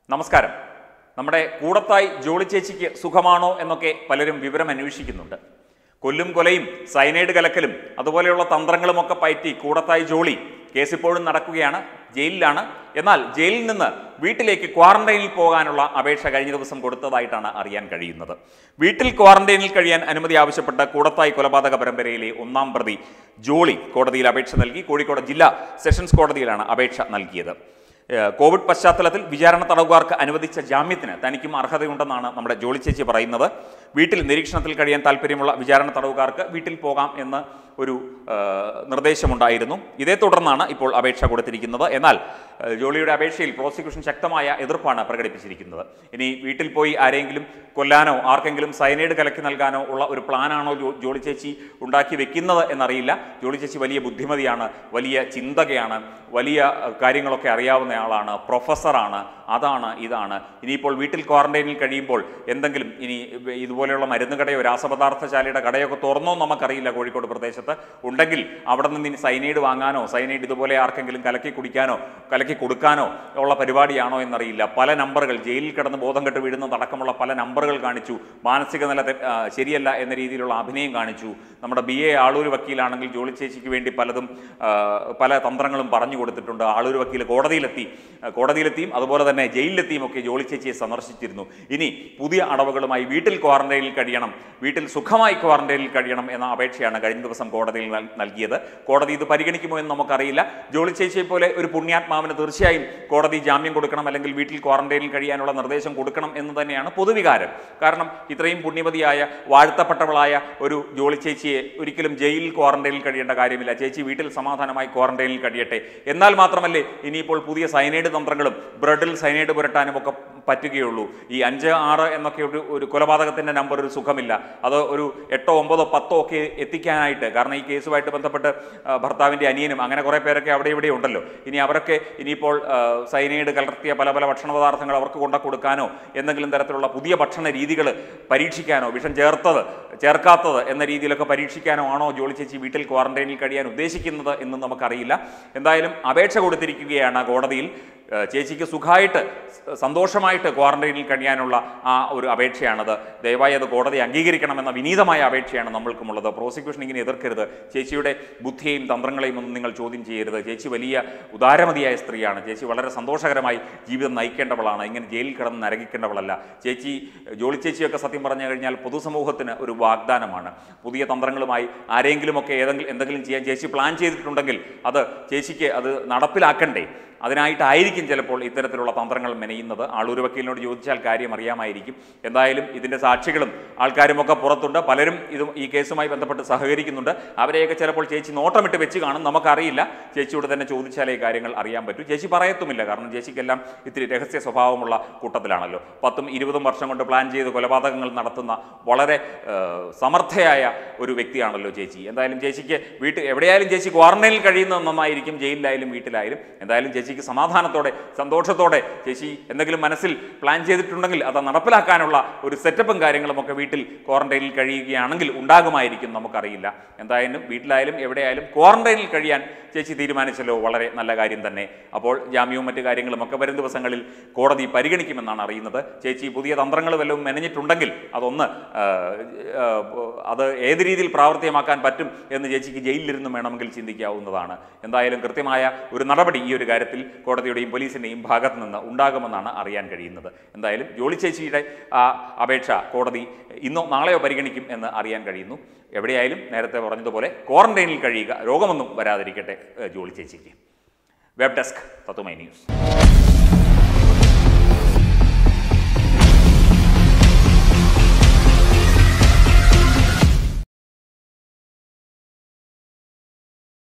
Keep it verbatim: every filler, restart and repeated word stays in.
നമസ്കാരം. നമ്മുടെ കൂടത്തായി ജോളി ചേച്ചിക്ക് സുഖമാണോ എന്നൊക്കെ പലരും വിവരം അന്വേഷിക്കുന്നുണ്ട്. കൊല്ലും കൊലയും സൈനൈഡ് കലക്കലും അതുപോലെയുള്ള തന്ത്രങ്ങളുമൊക്കെ പയറ്റി കൂടത്തായി ജോളി കേസ് ഇപ്പോഴും നടക്കുകയാണ്, ജയിലിലാണ്. എന്നാൽ ജയിലിൽ നിന്ന് വീട്ടിലേക്ക് ക്വാറന്റൈനിൽ പോകാനുള്ള അപേക്ഷ കഴിഞ്ഞ ദിവസം കൊടുത്തതായിട്ടാണ് അറിയാൻ കഴിയുന്നത്. വീട്ടിൽ ക്വാറന്റൈനിൽ കഴിയാൻ അനുമതി ആവശ്യപ്പെട്ട കൂടത്തായി കൊലപാതക പരമ്പരയിലെ ഒന്നാം പ്രതി ജോളി കോടതിയിൽ അപേക്ഷ നൽകി. കോഴിക്കോട് ജില്ലാ സെഷൻസ് കോടതിയിലാണ് അപേക്ഷ നൽകിയത്. കോവിഡ് പശ്ചാത്തലത്തിൽ വിചാരണ തടവുകാർക്ക് അനുവദിച്ച ജാമ്യത്തിന് തനിക്കും അർഹതയുണ്ടെന്നാണ് നമ്മുടെ ജോളി ചേച്ചി പറയുന്നത്. വീട്ടിൽ നിരീക്ഷണത്തിൽ കഴിയാൻ താല്പര്യമുള്ള വിചാരണ തടവുകാർക്ക് വീട്ടിൽ പോകാം എന്ന് ഒരു നിർദ്ദേശമുണ്ടായിരുന്നു. ഇതേ തുടർന്നാണ് ഇപ്പോൾ അപേക്ഷ കൊടുത്തിരിക്കുന്നത്. എന്നാൽ ജോളിയുടെ അപേക്ഷയിൽ പ്രോസിക്യൂഷൻ ശക്തമായ എതിർപ്പാണ് പ്രകടിപ്പിച്ചിരിക്കുന്നത്. ഇനി വീട്ടിൽ പോയി ആരെങ്കിലും കൊല്ലാനോ ആർക്കെങ്കിലും സൈനൈഡ് കലക്കി നൽകാനോ ഉള്ള ഒരു പ്ലാനാണോ ജോളി ചേച്ചി ഉണ്ടാക്കി വെക്കുന്നത് എന്നറിയില്ല. ജോളി ചേച്ചി വലിയ ബുദ്ധിമതിയാണ്, വലിയ ചിന്തകയാണ്, വലിയ കാര്യങ്ങളൊക്കെ അറിയാവുന്ന ആളാണ്, പ്രൊഫസറാണ്, അതാണ് ഇതാണ്. ഇനിയിപ്പോൾ വീട്ടിൽ ക്വാറന്റൈനിൽ കഴിയുമ്പോൾ എന്തെങ്കിലും ഇനി ഇതുപോലെയുള്ള മരുന്ന് കടയോ രാസപദാർത്ഥശാലയുടെ കടയൊക്കെ തുറന്നോ നമുക്കറിയില്ല. കോഴിക്കോട് പ്രദേശത്ത് ഉണ്ടെങ്കിൽ അവിടെ നിന്ന് ഇനി സൈനൈഡ് വാങ്ങാനോ സൈനൈഡ് ഇതുപോലെ ആർക്കെങ്കിലും കലക്കി കുടിക്കാനോ കലക്കി കൊടുക്കാനോ ഉള്ള പരിപാടിയാണോ എന്നറിയില്ല. പല നമ്പറുകൾ ജയിലിൽ കിടന്ന് ബോധം കെട്ട് വീഴുന്നതടക്കമുള്ള പല നമ്പറുകൾ കാണിച്ചു. മാനസിക നില ശരിയല്ല എന്ന രീതിയിലുള്ള അഭിനയം കാണിച്ചു. നമ്മുടെ ബി എ ആളൂർ വക്കീലാണെങ്കിൽ ജോളി ചേച്ചിക്ക് വേണ്ടി പലതും പല തന്ത്രങ്ങളും പറഞ്ഞു കൊടുത്തിട്ടുണ്ട്. ആളൂർ വക്കീൽ കോടതിയിലെത്തി കോടതിയിലെത്തിയും അതുപോലെ തന്നെ ജയിലിലെത്തിയും ഒക്കെ ജോളി ചേച്ചിയെ സന്ദർശിച്ചിരുന്നു. ഇനി പുതിയ അടവുകളുമായി വീട്ടിൽ ക്വാറന്റൈനിൽ കഴിയണം, വീട്ടിൽ സുഖമായി ക്വാറന്റൈനിൽ കഴിയണം എന്ന അപേക്ഷയാണ് കഴിഞ്ഞ ദിവസം കോടതിയിൽ നൽകിയത്. കോടതി ഇത് പരിഗണിക്കുമോ എന്ന് നമുക്കറിയില്ല. ജോളി ചേച്ചിയെ പോലെ ഒരു പുണ്യാത്മാവിന് തീർച്ചയായും കോടതി ജാമ്യം കൊടുക്കണം, അല്ലെങ്കിൽ വീട്ടിൽ ക്വാറന്റൈനിൽ കഴിയാനുള്ള നിർദ്ദേശം കൊടുക്കണം എന്ന് തന്നെയാണ് പൊതുവികാരം. കാരണം ഇത്രയും പുണ്യവതിയായ വാഴ്ത്തപ്പെട്ടവളായ ഒരു ജോളി ചേച്ചിയെ ഒരിക്കലും ജയിലിൽ ക്വാറന്റൈനിൽ കഴിയേണ്ട കാര്യമില്ല. ചേച്ചി വീട്ടിൽ സമാധാനമായി ക്വാറന്റൈനിൽ കഴിയട്ടെ. എന്നാൽ മാത്രമല്ലേ ഇനിയിപ്പോൾ പുതിയ സൈനൈഡ് തന്ത്രങ്ങളും ബ്രെഡിൽ സൈനൈഡ് പുരട്ടാനും ഒക്കെ പറ്റുകയുള്ളൂ. ഈ അഞ്ച് ആറ് എന്നൊക്കെ ഒരു ഒരു കൊലപാതകത്തിൻ്റെ നമ്പർ ഒരു സുഖമില്ല. അത് ഒരു എട്ടോ ഒമ്പതോ പത്തോ ഒക്കെ എത്തിക്കാനായിട്ട്, കാരണം ഈ കേസുമായിട്ട് ബന്ധപ്പെട്ട് ഭർത്താവിൻ്റെ അനിയനും അങ്ങനെ കുറേ പേരൊക്കെ അവിടെ ഇവിടെ ഉണ്ടല്ലോ. ഇനി അവരൊക്കെ ഇനിയിപ്പോൾ സൈനൈഡ് കലർത്തിയ പല പല ഭക്ഷണ പദാർത്ഥങ്ങൾ അവർക്ക് കൊണ്ടു കൊടുക്കാനോ എന്തെങ്കിലും തരത്തിലുള്ള പുതിയ ഭക്ഷണ രീതികൾ പരീക്ഷിക്കാനോ വിഷം ചേർത്തത് ചേർക്കാത്തത് എന്ന രീതിയിലൊക്കെ പരീക്ഷിക്കാനോ ആണോ ജോളി ചേച്ചി വീട്ടിൽ ക്വാറന്റൈനിൽ കഴിയാൻ ഉദ്ദേശിക്കുന്നത് എന്ന് നമുക്കറിയില്ല. എന്തായാലും അപേക്ഷ കൊടുത്തിരിക്കുകയാണ് കോടതിയിൽ. ചേച്ചിക്ക് സുഖമായിട്ട് സന്തോഷമായിട്ട് ക്വാറന്റൈനിൽ കഴിയാനുള്ള ആ ഒരു അപേക്ഷയാണത്. ദയവായി അത് കോടതി അംഗീകരിക്കണമെന്ന വിനീതമായ അപേക്ഷയാണ് നമ്മൾക്കുമുള്ളത്. പ്രോസിക്യൂഷൻ ഇങ്ങനെ എതിർക്കരുത്. ചേച്ചിയുടെ ബുദ്ധിയെയും തന്ത്രങ്ങളെയും ഒന്നും നിങ്ങൾ ചോദ്യം ചെയ്യരുത്. ചേച്ചി വലിയ ഉദാരമതിയായ സ്ത്രീയാണ്. ചേച്ചി വളരെ സന്തോഷകരമായി ജീവിതം നയിക്കേണ്ടവളാണ്. ഇങ്ങനെ ജയിലിൽ കിടന്ന് നരകിക്കേണ്ടവളല്ല. ചേച്ചി ജോളി ചേച്ചിയൊക്കെ സത്യം പറഞ്ഞു കഴിഞ്ഞാൽ പൊതുസമൂഹത്തിന് ഒരു വാഗ്ദാനമാണ്. പുതിയ തന്ത്രങ്ങളുമായി ആരെങ്കിലുമൊക്കെ ഏതെങ്കിലും എന്തെങ്കിലും ചെയ്യാൻ ചേച്ചി പ്ലാൻ ചെയ്തിട്ടുണ്ടെങ്കിൽ അത് ചേച്ചിക്ക് അത് നടപ്പിലാക്കണ്ടേ. അതിനായിട്ടായിരിക്കും ചിലപ്പോൾ ഇത്തരത്തിലുള്ള തന്ത്രങ്ങൾ മെനയുന്നത്. ആളൂർ വക്കീലിനോട് ചോദിച്ചാൽ കാര്യം അറിയാമായിരിക്കും. എന്തായാലും ഇതിൻ്റെ സാക്ഷികളും ആൾക്കാരുമൊക്കെ പുറത്തുണ്ട്. പലരും ഇത് ഈ കേസുമായി ബന്ധപ്പെട്ട് സഹകരിക്കുന്നുണ്ട്. അവരെയൊക്കെ ചിലപ്പോൾ ചേച്ചി നോട്ടമിട്ട് വെച്ച് കാണും, നമുക്കറിയില്ല. ചേച്ചിയോട് തന്നെ ചോദിച്ചാലേ കാര്യങ്ങൾ അറിയാൻ പറ്റൂ. ചേച്ചി പറയത്തുമില്ല, കാരണം ചേച്ചിക്കെല്ലാം ഇത്തിരി രഹസ്യ സ്വഭാവമുള്ള കൂട്ടത്തിലാണല്ലോ. പത്തും ഇരുപതും വർഷം കൊണ്ട് പ്ലാൻ ചെയ്ത് കൊലപാതകങ്ങൾ നടത്തുന്ന വളരെ സമർത്ഥയായ ഒരു വ്യക്തിയാണല്ലോ ചേച്ചി. എന്തായാലും ചേച്ചിക്ക് വീട്ടിൽ എവിടെയായാലും ചേച്ചി ക്വാറന്റൈനിൽ കഴിയുന്നത് നന്നായിരിക്കും, ജയിലിലായാലും വീട്ടിലായാലും. എന്തായാലും ചേച്ചിക്ക് സമാധാനത്തോടെ സന്തോഷത്തോടെ ചേച്ചി എന്തെങ്കിലും മനസ്സിൽ പ്ലാൻ ചെയ്തിട്ടുണ്ടെങ്കിൽ അത് നടപ്പിലാക്കാനുള്ള ഒരു സെറ്റപ്പും കാര്യങ്ങളും ഒക്കെ വീട്ടിൽ ക്വാറന്റൈനിൽ കഴിയുകയാണെങ്കിൽ ഉണ്ടാകുമായിരിക്കും, നമുക്കറിയില്ല. എന്തായാലും വീട്ടിലായാലും എവിടെയായാലും ക്വാറന്റൈനിൽ കഴിയാൻ ചേച്ചി തീരുമാനിച്ചല്ലോ, വളരെ നല്ല കാര്യം തന്നെ. അപ്പോൾ ജാമ്യവും മറ്റു കാര്യങ്ങളും ഒക്കെ വരും ദിവസങ്ങളിൽ കോടതി പരിഗണിക്കുമെന്നാണ് അറിയുന്നത്. ചേച്ചി പുതിയ തന്ത്രങ്ങൾ വല്ലതും മെനഞ്ഞിട്ടുണ്ടെങ്കിൽ അതൊന്ന് അത് ഏത് രീതിയിൽ പ്രാവർത്തികമാക്കാൻ പറ്റും എന്ന് ചേച്ചിക്ക് ജയിലിലിരുന്നും വേണമെങ്കിൽ ചിന്തിക്കാവുന്നതാണ്. എന്തായാലും കൃത്യമായ ഒരു നടപടി ഈ ഒരു കാര്യത്തിൽ കോടതിയുടെയും പോലീസിൻ്റെയും ഭാഗത്ത് നിന്ന് ഉണ്ടാകുമെന്നാണ് അറിയാൻ കഴിയുന്നത്. എന്തായാലും ജോളി ചേച്ചിയുടെ ആ അപേക്ഷ കോടതി ഇന്നോ നാളെയോ പരിഗണിക്കും എന്ന് അറിയാൻ കഴിയുന്നു. എവിടെയായാലും നേരത്തെ പറഞ്ഞതുപോലെ ക്വാറന്റൈനിൽ കഴിയുക, രോഗമൊന്നും വരാതിരിക്കട്ടെ ജോളി ചേച്ചിക്ക്. Web desk Tatwamayi news.